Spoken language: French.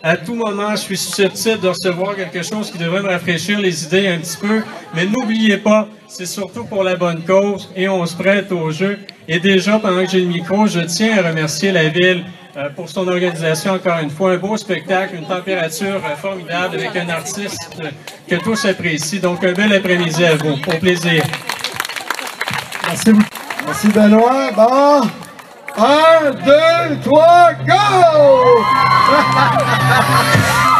À tout moment, je suis susceptible de recevoir quelque chose qui devrait me rafraîchir les idées un petit peu. Mais n'oubliez pas, c'est surtout pour la bonne cause et on se prête au jeu. Et déjà, pendant que j'ai le micro, je tiens à remercier la Ville pour son organisation, encore une fois. Un beau spectacle, une température formidable avec un artiste que tous apprécient. Donc, un bel après-midi à vous. Au plaisir. Merci beaucoup. Merci Benoît. Bon. 1, 2, 3, go!